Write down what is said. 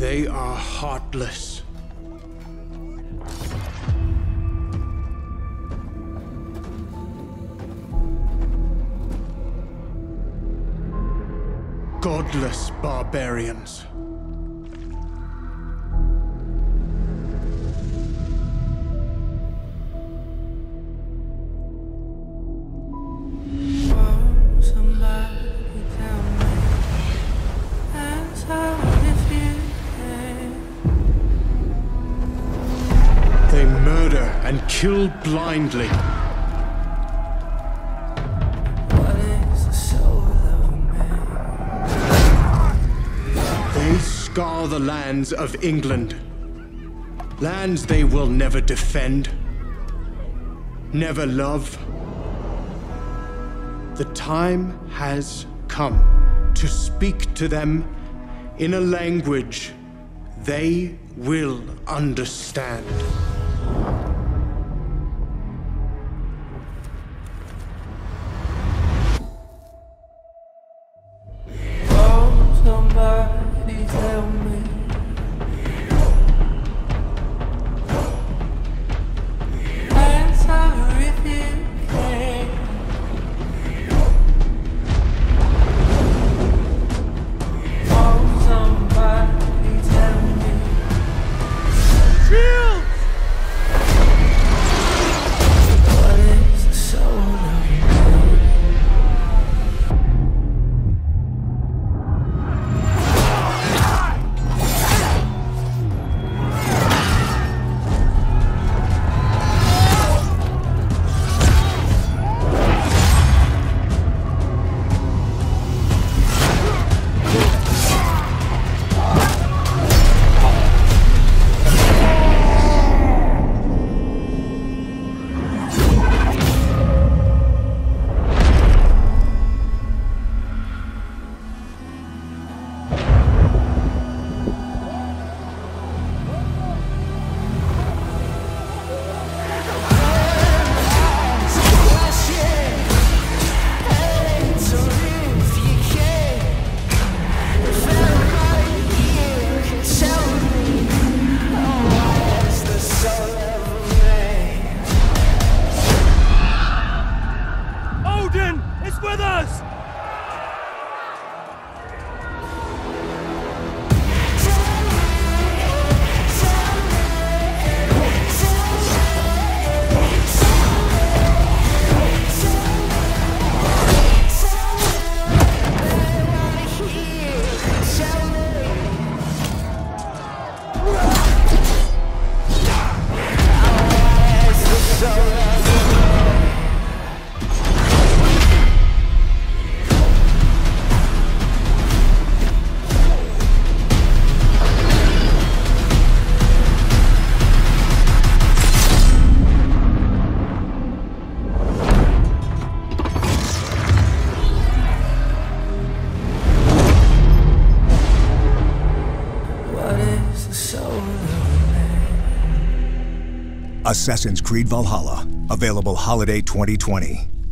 They are heartless. Godless barbarians. They murder and kill blindly. What is the soul of a man? They scour the lands of England. Lands they will never defend, never love. The time has come to speak to them in a language they will understand. Oh, somebody tell me. Answer if you can. Oh, somebody tell me. Shield! What is the soul of a man? Odin is with us! What is the soul of a man? Assassin's Creed Valhalla, available holiday 2020.